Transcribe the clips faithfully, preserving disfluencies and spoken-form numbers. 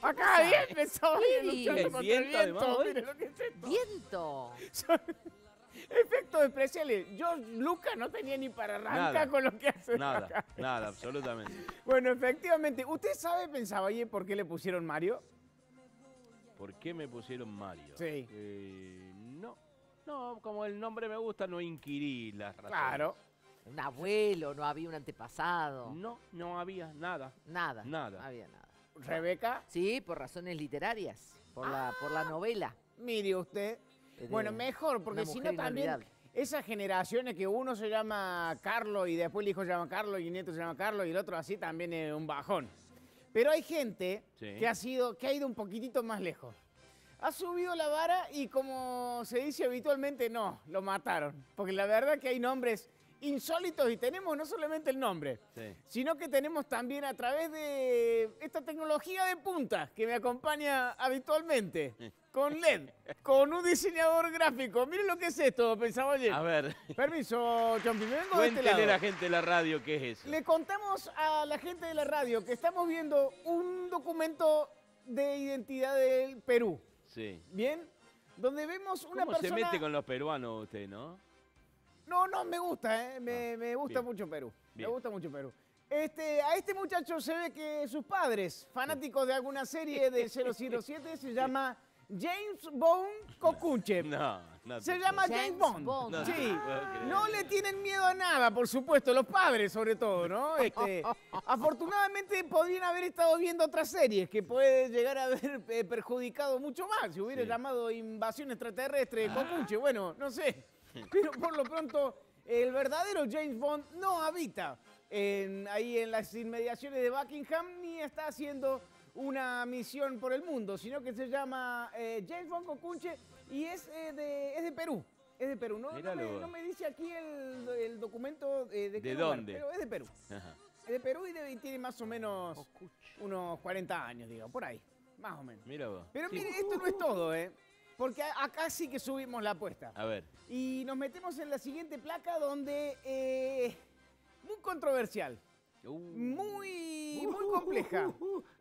Acá bien pensaba bien, Sí. luchando contra el Viento, viento. además, Miren lo que es esto. Viento. Son efectos especiales. George Lucas no tenía ni para arrancar Nada. con lo que hace Nada, acá. nada, absolutamente. Bueno, efectivamente. ¿Usted sabe, pensaba, oye, por qué le pusieron Mario? ¿Por qué me pusieron Mario? Sí. Eh, no, no, como el nombre me gusta, no inquirí las razones. Claro. Un abuelo, no había un antepasado. No, no había nada. Nada. Nada. No había nada. Rebeca, Sí, por razones literarias. Por, la, por la novela. mire usted. de Bueno, mejor, porque una si mujer no también inolvidable. esas generaciones que uno se llama Carlos y después el hijo se llama Carlos y el nieto se llama Carlos y el otro así también es un bajón. Pero hay gente Sí. que ha sido, que ha ido un poquitito más lejos. Ha subido la vara y como se dice habitualmente, no, lo mataron. Porque la verdad que hay nombres insólitos y tenemos no solamente el nombre, Sí. sino que tenemos también a través de esta tecnología de punta que me acompaña habitualmente, con L E D, con un diseñador gráfico. Miren lo que es esto, pensaba ayer. A ver, Permiso, Chompi, me vengo de este cuéntele lado. a la gente de la radio qué es eso. Le contamos a la gente de la radio que estamos viendo un documento de identidad del Perú, Sí. ¿bien? Donde vemos una ¿Cómo persona... se mete con los peruanos usted, no? No, no, me gusta, ¿eh? me, Ah, me gusta bien. mucho Perú. Bien. Me gusta mucho Perú. Este, a este muchacho se ve que sus padres, fanáticos de alguna serie de cero cero siete, se llama James Bond Cocunche. No, no. Se te llama puedo- James, James Bond. Bond. No Sí. te puedo creer. No le tienen miedo a nada, por supuesto, los padres sobre todo, ¿no? Este, afortunadamente podrían haber estado viendo otras series que puede llegar a haber eh, perjudicado mucho más. Si hubiera Sí. llamado Invasión Extraterrestre Cocunche, bueno, no sé. Pero por lo pronto, el verdadero James Bond no habita en- ahí en las inmediaciones de Buckingham ni está haciendo una misión por el mundo, sino que se llama eh, James Bond Cocunche y es, eh, de, es de Perú. Es de Perú. No, no, me, Míralo. no me dice aquí el, el documento eh, de qué ¿De lugar, dónde? pero es de Perú. Ajá. Es de Perú y, de- y tiene más o menos unos cuarenta años, digo, por ahí. Más o menos. Mira vos. Pero Sí. mire, esto no es todo, ¿eh? Porque a- acá sí que subimos la apuesta. A ver. Y nos metemos en la siguiente placa donde... eh, muy controversial. Uh, Muy, muy compleja.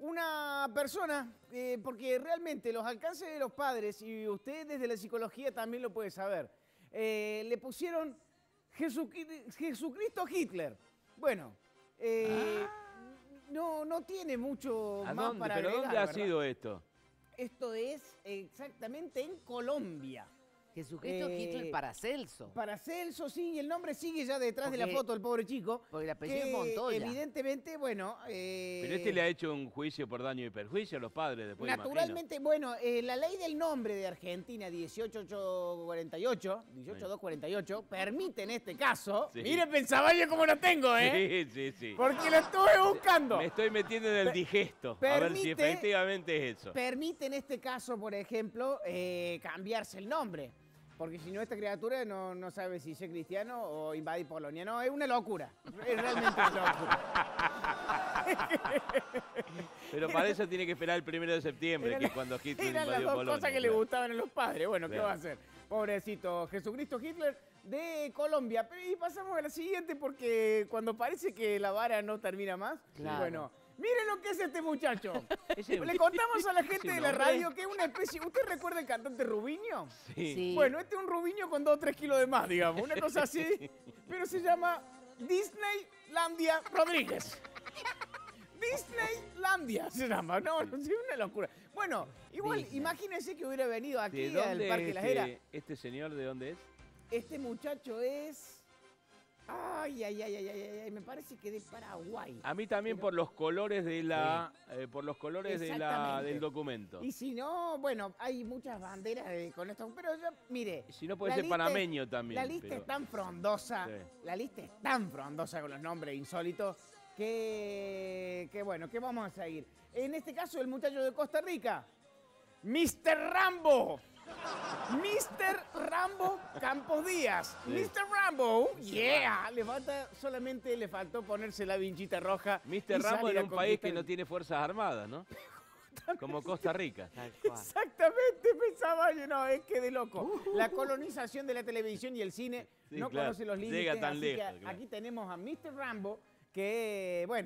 Una persona, eh, porque realmente los alcances de los padres, y usted desde la psicología también lo puede saber, eh, le pusieron Jesucri- Jesucristo Hitler. Bueno, eh, no, no tiene mucho ¿A más dónde? para ¿Pero agregar, dónde ha ¿verdad? sido esto? Esto es exactamente en Colombia. Jesucristo Eh, Hitler Paracelso. Paracelso, sí, y el nombre sigue ya detrás de la Porque- foto del pobre chico. porque el apellido que es Montoya. Evidentemente, bueno... eh, Pero este le ha hecho un juicio por daño y perjuicio a los padres después, Naturalmente, bueno, eh, la ley del nombre de Argentina dieciocho mil ochocientos cuarenta y ocho, dieciocho mil doscientos cuarenta y ocho, permite en este caso... Sí. Mire, pensaba yo cómo lo tengo, imagino. ¿eh? Sí, sí, sí. Porque lo estuve buscando. Me estoy metiendo en el Per- digesto. A ver si permite- efectivamente es eso. Permite en este caso, por ejemplo, eh, cambiarse el nombre. Porque si no, esta criatura no, no sabe si es cristiano o invadir Polonia. No, es una locura. Es realmente una locura. Pero para eso tiene que esperar el primero de septiembre, Eran que la- es cuando Hitler Eran las invadió dos Polonia. cosas que le claro. gustaban a los padres. Bueno, ¿qué Claro. va a hacer? Pobrecito Jesucristo Hitler de Colombia. Pero, y pasamos a la siguiente porque cuando parece que la vara no termina más. Claro. Bueno, miren lo que es este muchacho. Ese- Le contamos a la gente ese de la nombre. radio que es una especie... ¿Usted recuerda el cantante Rubiño? Sí. Sí. Bueno, este es un Rubiño con dos o tres kilos de más, digamos. Una cosa así. Pero se llama Disneylandia Rodríguez. Disneylandia se llama. No, no, es una locura. Bueno, igual, Disney. imagínense que hubiera venido ¿De aquí al dónde Parque es Las Heras. este, este señor de dónde es? Este muchacho es... Ay, ay, ay, ay, ay, ay, ay, me parece que de Paraguay. A mí también Pero- por los colores de la, eh, por los colores de la, Exactamente. del documento. Y si no, bueno, hay muchas banderas eh, con esto, pero ya, mire. Si no puede la ser lista es- panameño también. La lista pero- es tan frondosa, Sí. la lista es tan frondosa con los nombres insólitos que, que bueno, que vamos a seguir. En este caso, el muchacho de Costa Rica, mister Rambo. mister Rambo Campos Díaz. Sí. mister Rambo, yeah. Le falta, solamente le faltó ponerse la vinchita roja. mister y Ramos salir en a un país que conquistar- no tiene fuerzas armadas, ¿no? Como Costa Rica. Tal cual. Exactamente, pensaba yo, no, es que de loco. La colonización de la televisión y el cine Sí, no claro, conoce los llega límites, tan así lejos, que claro. aquí tenemos a mister Rambo, que, bueno,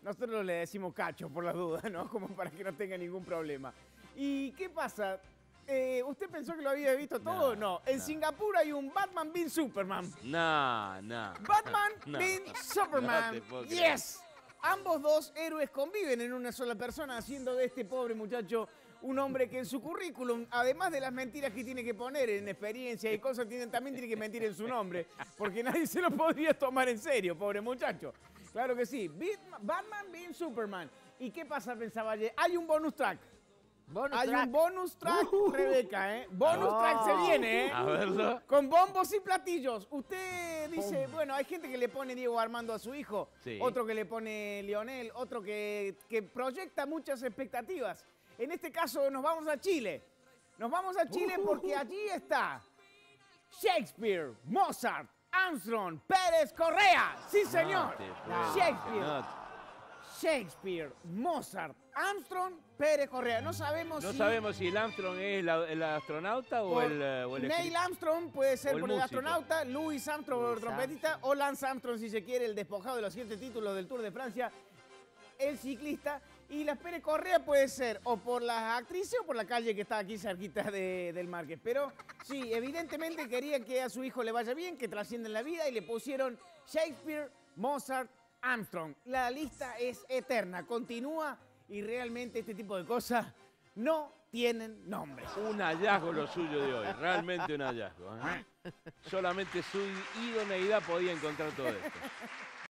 Nosotros le decimos Cacho por las dudas, ¿no? Como para que no tenga ningún problema. ¿Y qué pasa? Eh, ¿Usted pensó que lo había visto todo? No. No, En no. Singapur hay un Batman v Superman. No, no. Batman No. v Superman. No te puedo creer. Yes. Ambos dos héroes conviven en una sola persona, haciendo de este pobre muchacho un hombre que en su currículum, además de las mentiras que tiene que poner en experiencia y cosas, tiene, también tiene que mentir en su nombre, porque nadie se lo podría tomar en serio, pobre muchacho. Claro que sí. Batman v Superman. ¿Y qué pasa, pensaba ayer? Hay un bonus track. Bonus Hay track. un bonus track, Rebeca, ¿eh? Bonus No. track se viene, ¿eh? A verlo. Con bombos y platillos. Usted dice, bueno, hay gente que le pone Diego Armando a su hijo, Sí. otro que le pone Lionel, otro que, que proyecta muchas expectativas. En este caso nos vamos a Chile. Nos vamos a Chile porque allí está Shakespeare, Mozart, Armstrong, Pérez Correa. Sí, señor. No te puedo Shakespeare. creer, no- Shakespeare, Mozart, Armstrong, Pérez Correa. No sabemos No si... sabemos si el Armstrong es la- el astronauta o por el, eh, o el Neil escri- Armstrong puede ser o el por el músico. astronauta, Louis Armstrong por el Louis trompetista o Lance Armstrong, si se quiere, el despojado de los siete títulos del Tour de Francia, el ciclista. Y la Pérez Correa puede ser o por las actrices o por la calle que está aquí cerquita de- del Márquez. Pero sí, evidentemente quería que a su hijo le vaya bien, que trascienda en la vida y le pusieron Shakespeare, Mozart, Armstrong. La lista es eterna, continúa y realmente este tipo de cosas no tienen nombre. Un hallazgo lo suyo de hoy, realmente un hallazgo. ¿eh? Solamente su idoneidad podía encontrar todo esto.